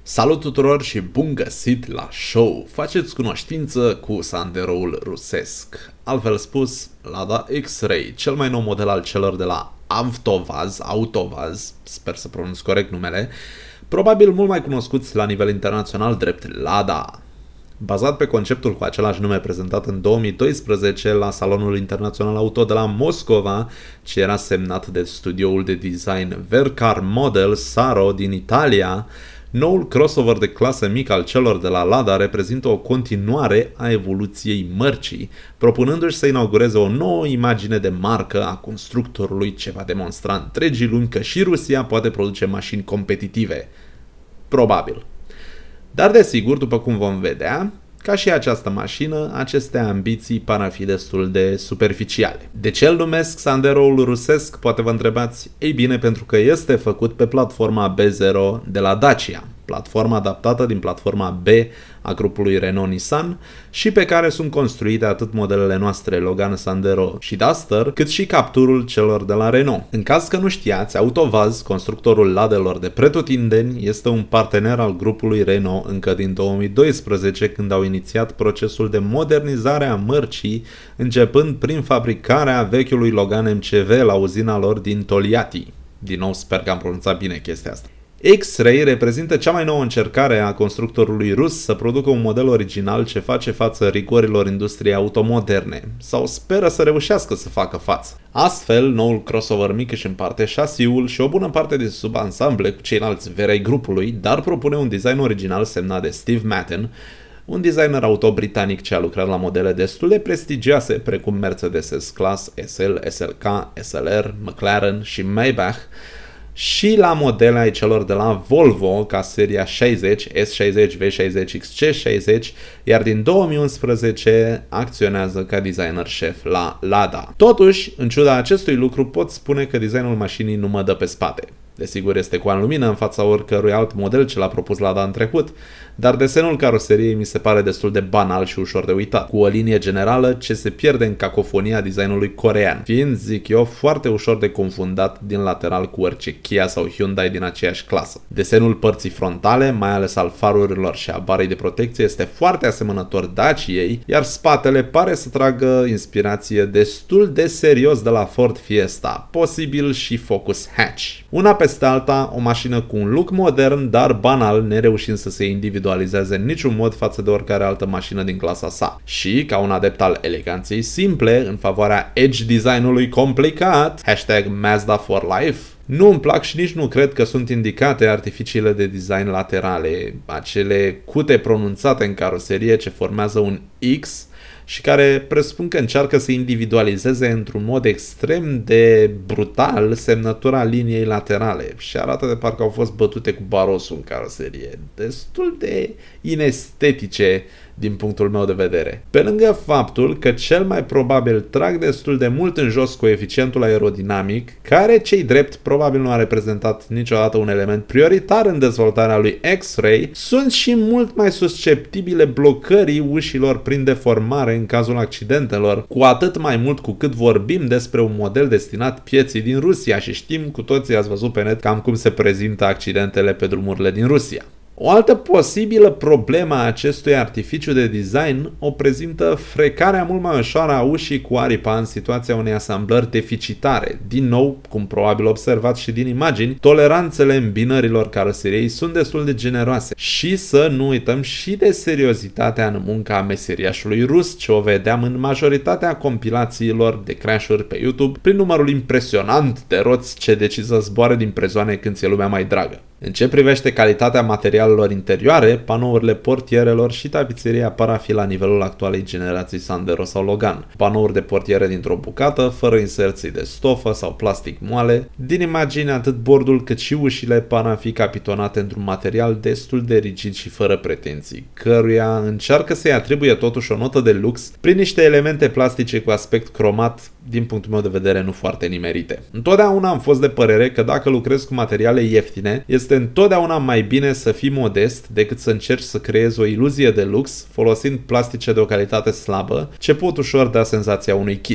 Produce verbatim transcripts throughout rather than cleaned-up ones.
Salut tuturor și bun găsit la show! Faceți cunoștință cu Sanderoul rusesc. Altfel spus, Lada X-Ray, cel mai nou model al celor de la Avtovaz, Autovaz, sper să pronunț corect numele, probabil mult mai cunoscuți la nivel internațional drept Lada. Bazat pe conceptul cu același nume prezentat în două mii doisprezece la Salonul Internațional Auto de la Moscova, ce era semnat de studioul de design Vercar Model Saro din Italia, noul crossover de clasă mică al celor de la Lada reprezintă o continuare a evoluției mărcii, propunându-și să inaugureze o nouă imagine de marcă a constructorului ce va demonstra întregii lumi că și Rusia poate produce mașini competitive. Probabil. Dar desigur, după cum vom vedea, ca și această mașină, aceste ambiții par a fi destul de superficiale. De ce îl numesc Sanderoul rusesc, poate vă întrebați? Ei bine, pentru că este făcut pe platforma B zero de la Dacia, platforma adaptată din platforma B a grupului Renault-Nissan și pe care sunt construite atât modelele noastre Logan, Sandero și Duster, cât și Capturul celor de la Renault. În caz că nu știați, Autovaz, constructorul ladelor de pretutindeni, este un partener al grupului Renault încă din două mii doisprezece, când au inițiat procesul de modernizare a mărcii, începând prin fabricarea vechiului Logan M C V la uzina lor din Tolyatti. Din nou sper că am pronunțat bine chestia asta. X-Ray reprezintă cea mai nouă încercare a constructorului rus să producă un model original ce face față rigorilor industriei automoderne, sau speră să reușească să facă față. Astfel, noul crossover mic își împarte șasiul și o bună parte de subansamble cu ceilalți veri ai grupului, dar propune un design original semnat de Steve Matten, un designer auto britanic ce a lucrat la modele destul de prestigioase precum Mercedes S-Class, S L, S L K, S L R, McLaren și Maybach, și la modele ai celor de la Volvo ca seria șaizeci, S șaizeci, V șaizeci, X C șaizeci, iar din două mii unsprezece acționează ca designer șef la Lada. Totuși, în ciuda acestui lucru, pot spune că designul mașinii nu mă dă pe spate. Desigur, este cu an lumină în fața oricărui alt model ce l-a propus Lada în trecut, dar desenul caroseriei mi se pare destul de banal și ușor de uitat, cu o linie generală ce se pierde în cacofonia designului corean, fiind, zic eu, foarte ușor de confundat din lateral cu orice Kia sau Hyundai din aceeași clasă. Desenul părții frontale, mai ales al farurilor și a barei de protecție, este foarte asemănător Daciei, iar spatele pare să tragă inspirație destul de serios de la Ford Fiesta, posibil și Focus Hatch. Una peste alta, o mașină cu un look modern, dar banal, nereușind să se individualizeze în niciun mod față de oricare altă mașină din clasa sa. Și, ca un adept al eleganței simple, în favoarea edge design-ului complicat, hashtag Mazda for Life, nu îmi plac și nici nu cred că sunt indicate artificiile de design laterale, acele cute pronunțate în caroserie ce formează un X și care presupun că încearcă să individualizeze într-un mod extrem de brutal semnătura liniei laterale și arată de parcă au fost bătute cu barosul în caroserie. Destul de inestetice din punctul meu de vedere. Pe lângă faptul că cel mai probabil trag destul de mult în jos coeficientul aerodinamic, care, cei drept, probabil nu a reprezentat niciodată un element prioritar în dezvoltarea lui X-Ray, sunt și mult mai susceptibile blocării ușilor prin deformare în cazul accidentelor, cu atât mai mult cu cât vorbim despre un model destinat pieții din Rusia și știm cu toții, ați văzut pe net cam cum se prezintă accidentele pe drumurile din Rusia. O altă posibilă problemă a acestui artificiu de design o prezintă frecarea mult mai ușoară a ușii cu aripa în situația unei asamblări deficitare. Din nou, cum probabil observați și din imagini, toleranțele îmbinărilor caroseriei sunt destul de generoase. Și să nu uităm și de seriozitatea în munca a meseriașului rus, ce o vedeam în majoritatea compilațiilor de crash-uri pe YouTube, prin numărul impresionant de roți ce decid să zboare din prezoane când ți-e lumea mai dragă. În ce privește calitatea materialelor interioare, panourile portierelor și tapiseria par a fi la nivelul actualei generații Sandero sau Logan. Panouri de portiere dintr-o bucată, fără inserții de stofă sau plastic moale. Din imagine, atât bordul cât și ușile par a fi capitonate într-un material destul de rigid și fără pretenții, căruia încearcă să-i atribuie totuși o notă de lux prin niște elemente plastice cu aspect cromat, din punctul meu de vedere nu foarte nimerite. Întotdeauna am fost de părere că dacă lucrezi cu materiale ieftine, este întotdeauna mai bine să fii modest decât să încerci să creezi o iluzie de lux folosind plastice de o calitate slabă, ce pot ușor da senzația unui kitsch.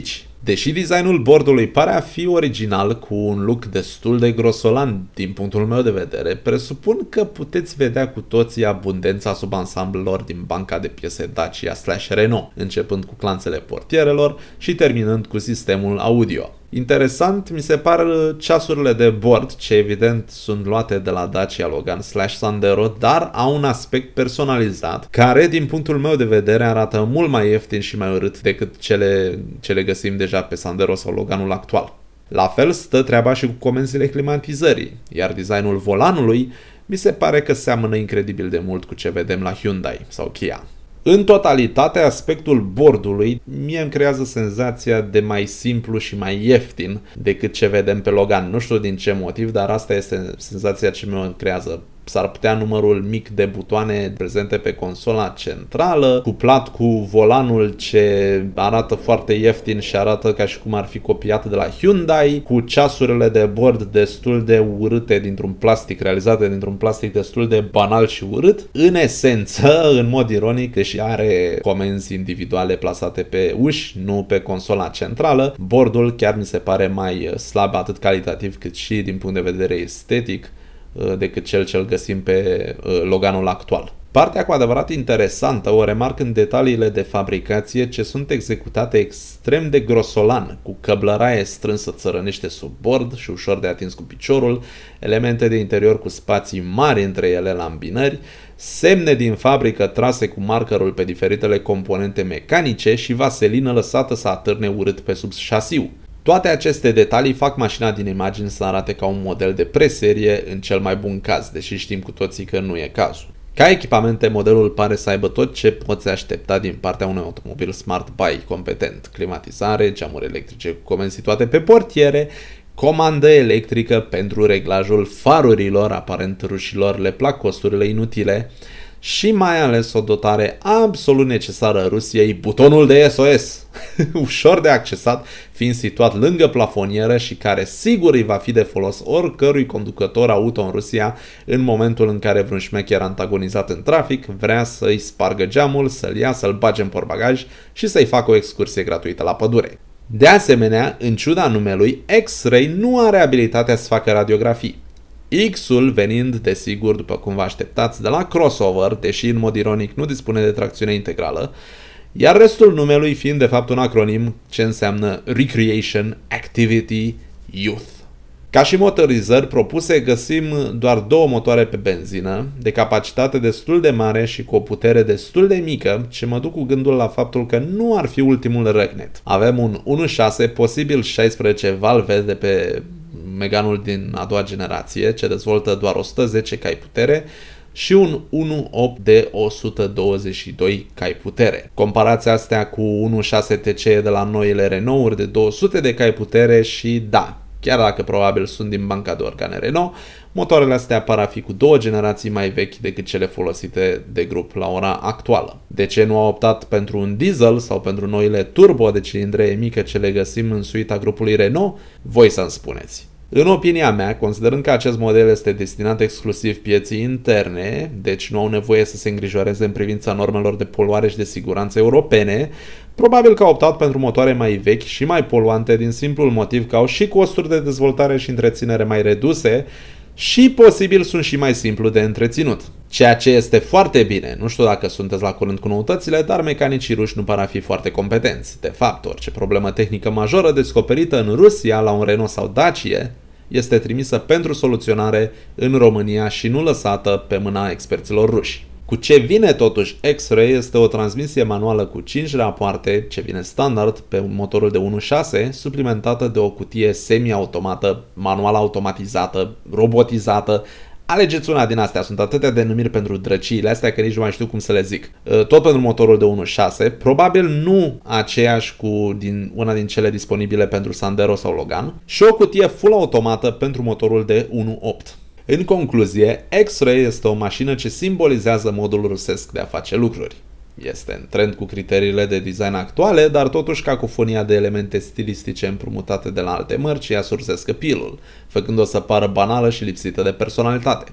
Deși designul bordului pare a fi original cu un look destul de grosolan din punctul meu de vedere, presupun că puteți vedea cu toții abundența subansamblelor din banca de piese Dacia slash Renault, începând cu clanțele portierelor și terminând cu sistemul audio. Interesant mi se par ceasurile de bord, ce evident sunt luate de la Dacia Logan slash Sandero, dar au un aspect personalizat, care din punctul meu de vedere arată mult mai ieftin și mai urât decât cele ce le găsim deja pe Sandero sau Loganul actual. La fel stă treaba și cu comenzile climatizării, iar designul volanului mi se pare că seamănă incredibil de mult cu ce vedem la Hyundai sau Kia. În totalitate, aspectul bordului mie îmi creează senzația de mai simplu și mai ieftin decât ce vedem pe Logan. Nu știu din ce motiv, dar asta este senzația ce mi-o creează. S-ar putea numărul mic de butoane prezente pe consola centrală, cuplat cu volanul ce arată foarte ieftin și arată ca și cum ar fi copiat de la Hyundai, cu ceasurile de bord destul de urâte dintr-un plastic, realizate dintr-un plastic destul de banal și urât. În esență, în mod ironic, deși are comenzi individuale plasate pe uși, nu pe consola centrală, bordul chiar mi se pare mai slab atât calitativ cât și din punct de vedere estetic decât cel ce-l găsim pe Loganul actual. Partea cu adevărat interesantă o remarc în detaliile de fabricație ce sunt executate extrem de grosolan, cu căblăraie strânsă țărănește sub bord și ușor de atins cu piciorul, elemente de interior cu spații mari între ele la îmbinări, semne din fabrică trase cu markerul pe diferitele componente mecanice și vaselină lăsată să atârne urât pe sub șasiu. Toate aceste detalii fac mașina din imagini să arate ca un model de preserie în cel mai bun caz, deși știm cu toții că nu e cazul. Ca echipamente, modelul pare să aibă tot ce poți aștepta din partea unui automobil Smart Buy competent. Climatizare, geamuri electrice cu comenzi situate pe portiere, comandă electrică pentru reglajul farurilor, aparent rușilor le plac costurile inutile, și mai ales o dotare absolut necesară Rusiei, butonul de S O S, ușor de accesat, fiind situat lângă plafonieră și care sigur îi va fi de folos oricărui conducător auto în Rusia în momentul în care vreun șmecher antagonizat în trafic vrea să-i spargă geamul, să-l ia, să-l bage în portbagaj și să-i facă o excursie gratuită la pădure. De asemenea, în ciuda numelui, X-Ray nu are abilitatea să facă radiografii. X-ul venind, desigur, după cum vă așteptați, de la crossover, deși în mod ironic nu dispune de tracțiune integrală, iar restul numelui fiind de fapt un acronim ce înseamnă Recreation Activity Youth. Ca și motorizări propuse, găsim doar două motoare pe benzină, de capacitate destul de mare și cu o putere destul de mică, ce mă duc cu gândul la faptul că nu ar fi ultimul răgnet. Avem un unu virgulă șase, posibil șaisprezece valve de pe Meganul din a doua generație, ce dezvoltă doar o sută zece cai putere, și un unu virgulă opt de o sută douăzeci și doi cai putere. Comparația astea cu unu virgulă șase T C de la noile Renault-uri de două sute de cai putere și da, chiar dacă probabil sunt din banca de organe Renault, motoarele astea par a fi cu două generații mai vechi decât cele folosite de grup la ora actuală. De ce nu au optat pentru un diesel sau pentru noile turbo de cilindre mică ce le găsim în suita grupului Renault? Voi să-mi spuneți. În opinia mea, considerând că acest model este destinat exclusiv pieței interne, deci nu au nevoie să se îngrijoreze în privința normelor de poluare și de siguranță europene, probabil că au optat pentru motoare mai vechi și mai poluante din simplul motiv că au și costuri de dezvoltare și întreținere mai reduse și posibil sunt și mai simplu de întreținut. Ceea ce este foarte bine, nu știu dacă sunteți la curent cu noutățile, dar mecanicii ruși nu par a fi foarte competenți. De fapt, orice problemă tehnică majoră descoperită în Rusia la un Renault sau Dacia este trimisă pentru soluționare în România și nu lăsată pe mâna experților ruși. Cu ce vine totuși X-Ray este o transmisie manuală cu cinci rapoarte, ce vine standard pe motorul de unu virgulă șase, suplimentată de o cutie semi-automată, manual automatizată, robotizată. Alegeți una din astea, sunt atâtea denumiri pentru drăciile astea că nici nu mai știu cum să le zic. Tot pentru motorul de unu virgulă șase, probabil nu aceeași cu din, una din cele disponibile pentru Sandero sau Logan, și o cutie full automată pentru motorul de unu virgulă opt. În concluzie, X-Ray este o mașină ce simbolizează modul rusesc de a face lucruri. Este în trend cu criteriile de design actuale, dar totuși cacofonia de elemente stilistice împrumutate de la alte mărci ia sursesc appeal-ul, făcând-o să pară banală și lipsită de personalitate.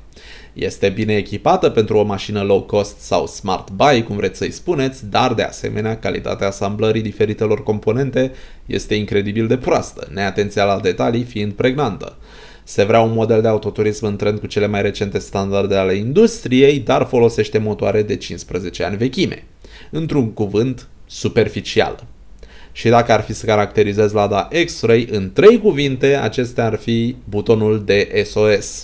Este bine echipată pentru o mașină low cost sau smart buy, cum vreți să-i spuneți, dar de asemenea calitatea asamblării diferitelor componente este incredibil de proastă, neatenția la detalii fiind pregnantă. Se vrea un model de autoturism în trend cu cele mai recente standarde ale industriei, dar folosește motoare de cincisprezece ani vechime. Într-un cuvânt, superficială. Și dacă ar fi să caracterizez Lada X-Ray în trei cuvinte, acestea ar fi butonul de S O S.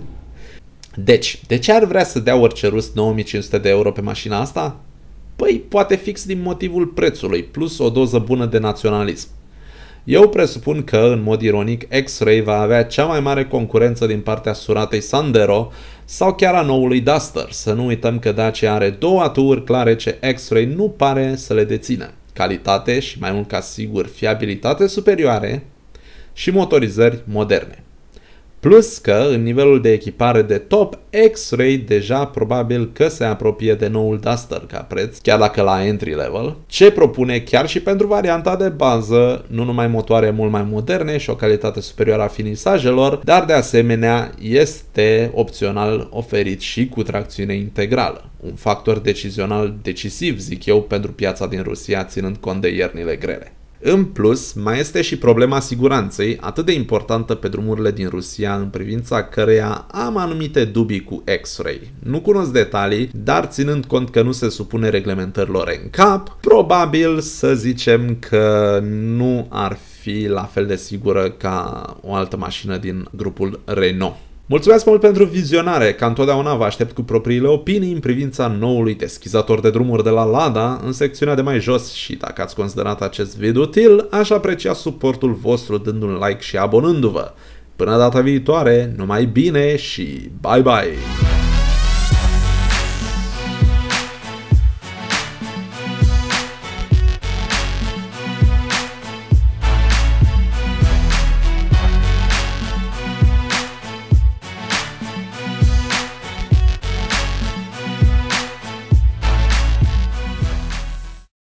Deci, de ce ar vrea să dea orice rus nouă mii cinci sute de euro pe mașina asta? Păi, poate fix din motivul prețului, plus o doză bună de naționalism. Eu presupun că, în mod ironic, X-Ray va avea cea mai mare concurență din partea suratei Sandero sau chiar a noului Duster. Să nu uităm că Dacia are două aturi clare ce X-Ray nu pare să le dețină. Calitate și, mai mult ca sigur, fiabilitate superioare și motorizări moderne. Plus că, în nivelul de echipare de top, X-Ray deja probabil că se apropie de noul Duster ca preț, chiar dacă la entry level, ce propune chiar și pentru varianta de bază, nu numai motoare mult mai moderne și o calitate superioară a finisajelor, dar de asemenea este opțional oferit și cu tracțiune integrală. Un factor decizional decisiv, zic eu, pentru piața din Rusia, ținând cont de iernile grele. În plus, mai este și problema siguranței, atât de importantă pe drumurile din Rusia, în privința căreia am anumite dubii cu X-Ray. Nu cunosc detalii, dar ținând cont că nu se supune reglementărilor N C A P, probabil să zicem că nu ar fi la fel de sigură ca o altă mașină din grupul Renault. Mulțumesc mult pentru vizionare, ca întotdeauna vă aștept cu propriile opinii în privința noului deschizător de drumuri de la Lada în secțiunea de mai jos și dacă ați considerat acest video util, aș aprecia suportul vostru dând un like și abonându-vă. Până data viitoare, numai bine și bye bye!